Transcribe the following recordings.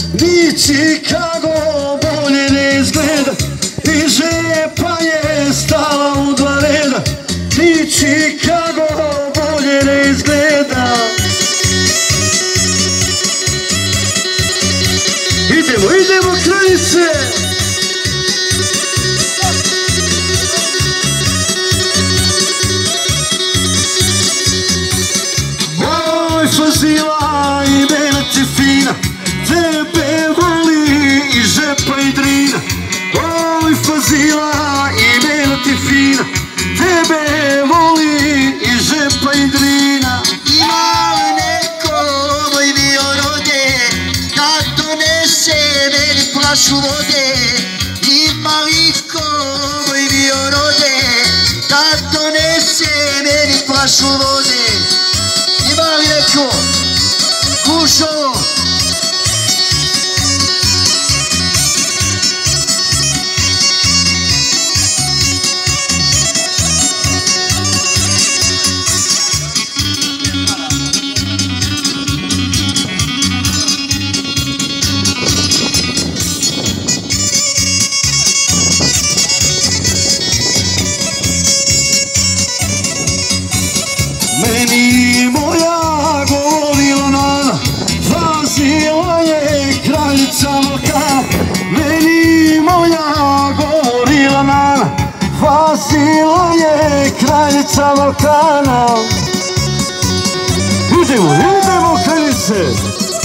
ni Chicago bolje ne izgleda, i žepa je stala u dva reda, ni Chicago bolje ne izgleda. Idemo kraljice! Oj Fazila, imena ti fina, tebe voli i žepa i drina. Oj Fazila, imena ti fina, tebe voli i žepa i drina. Ima li neko moj bio rode, da donese meni flašu vode? Ima li ko moj bio rode, da donese meni flašu vode? Ima li neko kušo? Meni moja govorila nana, Fazila je kraljica Balkana. Meni moja govorila nana, Fazila je kraljica Balkana. Idemo kraljice!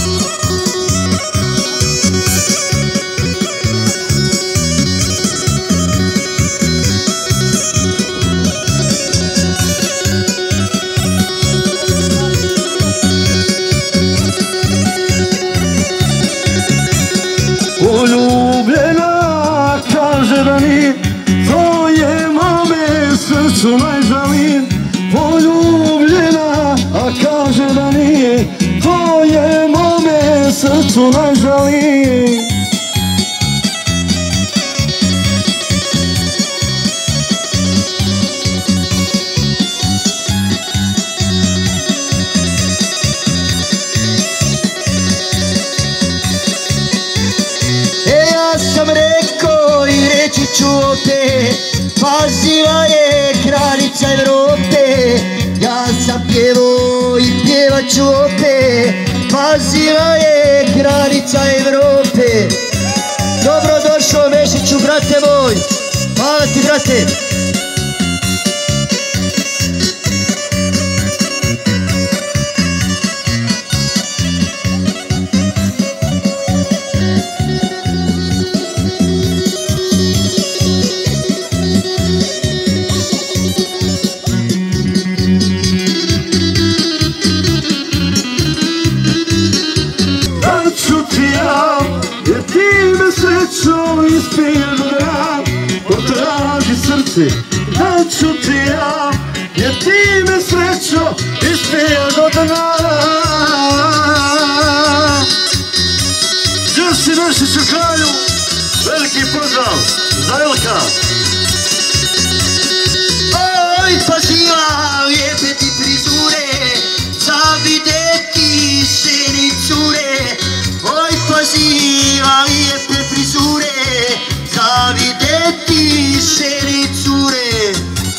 Poljubljena kaže da nije, to je mome srcu najžalije. Poljubljena, a kaže da nije, to je mome srcu najžalije. Sam rekao i reći ću opet, Fazila je kraljica Evrope. Ja sam pjevao i pjevat ću opet, Fazila je kraljica Evrope. Dobrodošao Mešiću, brate moj, hvala ti brate. Jer ti me srećo ispiješ do dna, potraži srce, da ću ti ja. Jer ti me srećo ispiješ do dna. Đusi Mešiću kralju, veliki pozdrav za Ilka. Oj Fazila, lijepe ti frizure, zavideti se ni cure. Oj Fazila, lijepe frizure, zavideti se ni cure.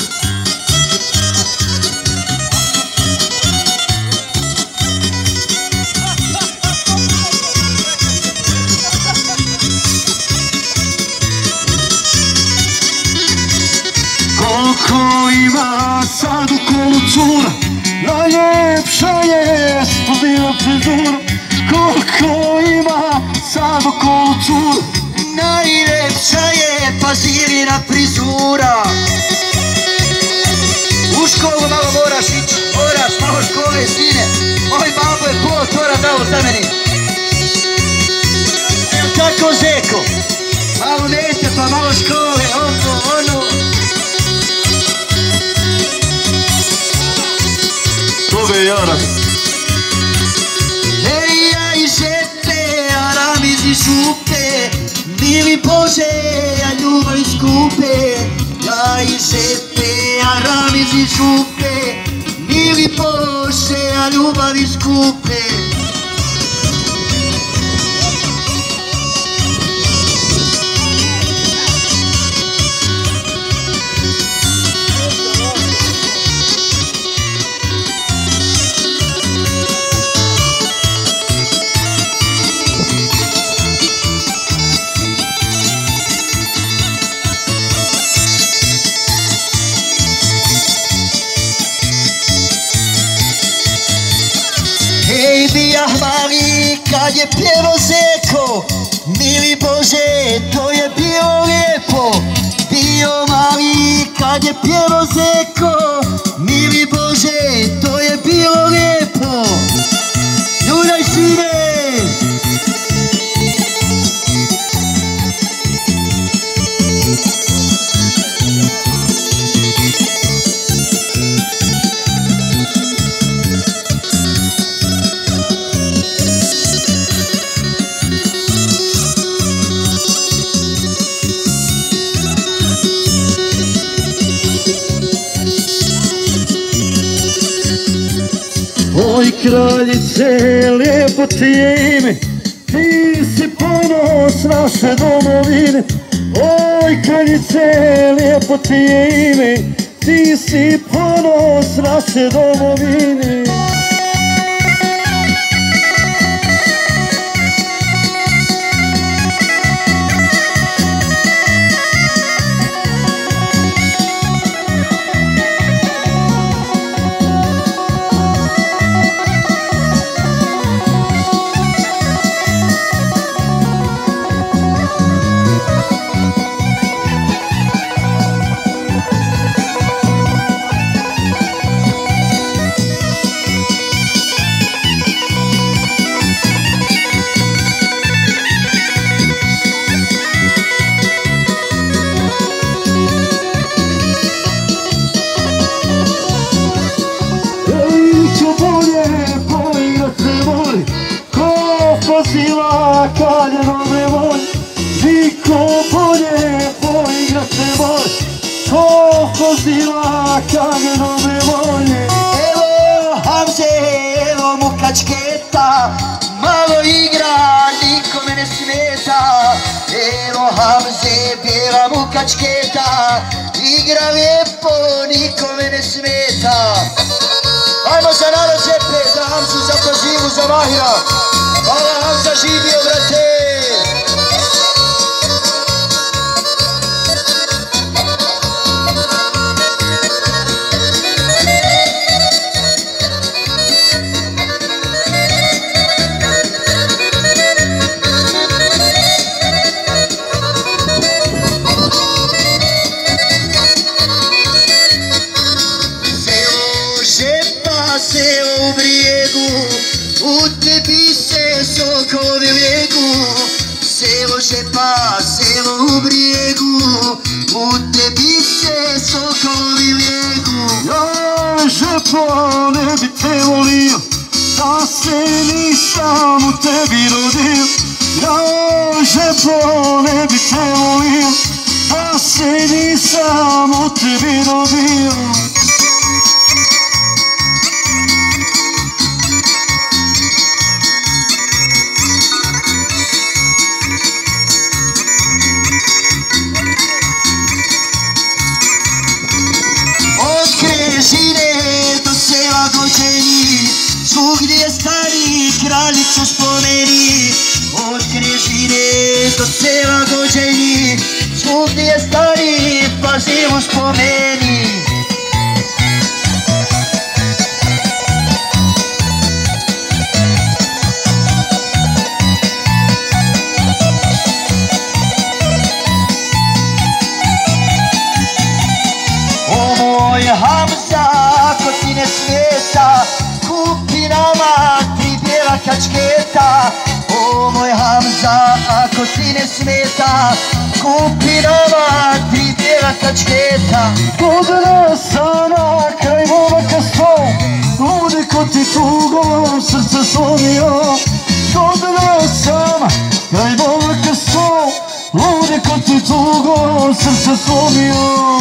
Koliko ima sad u kolu cura, najljepša je spodila frizura. Koliko ima sad u kolu cura, najljepša je Fazilina frizura. U školu malo moraš ići, moraš malo škole, sine. Moj babo je pol tora dao za meni. Evo tako zeko, malo nete pa malo škole, ono. to be Arab. Ej, aj, žete, aramizi šupe, mili Bože, a ljubavi skupe. Aj, žete, aramizi šupe, mili Bože, a ljubavi skupe. Jah mali kad je pjevo Zeko, mili Bože, to je bilo lijepo. Bio mali kad je pjevo Zeko, mili Bože, to je bilo lijepo. Ljudaj sine! Oj kraljice, lijepo ti je ime, ti si ponos naše domovine. Oj kraljice, lijepo ti je ime, ti si ponos naše domovine. Poziva kaljenovi moj, niko bolje poigrat ne može. Ko poziva kaljenovi moj. Evo Hamze, evo mu kačketa, malo igra, nikome ne smeta. Evo Hamze, bijela mu kačketa, igra lijepo, nikome ne smeta. Ajmo za narod Zepe, za Hamzu, za Pozivu, za Mahira. Hvala Hamza, živio brate! Selo Žepa, selo u Brijegu, u tebi se sokovi lijeku. Selo Žepa, selo u Brijegu, u tebi se sokovi lijeku. Ja Žepo, ne bi te volio, da se nisam u tebi rodio. Ja Žepo, ne bi te volio, da se nisam u tebi rodio. Do sela Gođeni, svugdje je stari kraljicu spomeni. Od Krežine do sela Gođeni, svugdje je stari Pozivu spomeni. O moj Hamza, ako ti ne smeta, kupi nama 3 bijela kačketa. O moj Hamza, ako ti ne smeta, kupi nama 3 bijela kačketa. Godina sama, kraj momaka sto, ludi ko ti tugom srce slomio. Godina sama, kraj momaka sto, ludi ko ti tugom srce slomio.